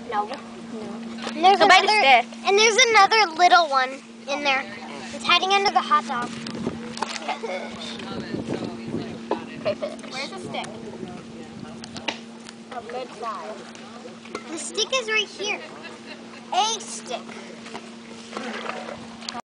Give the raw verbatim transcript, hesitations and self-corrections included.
No. No. And there's So bite another, the stick. and there's another little one in there. It's hiding under the hot dog. Crayfish. Where's the stick? A good size. The stick is right here. A stick.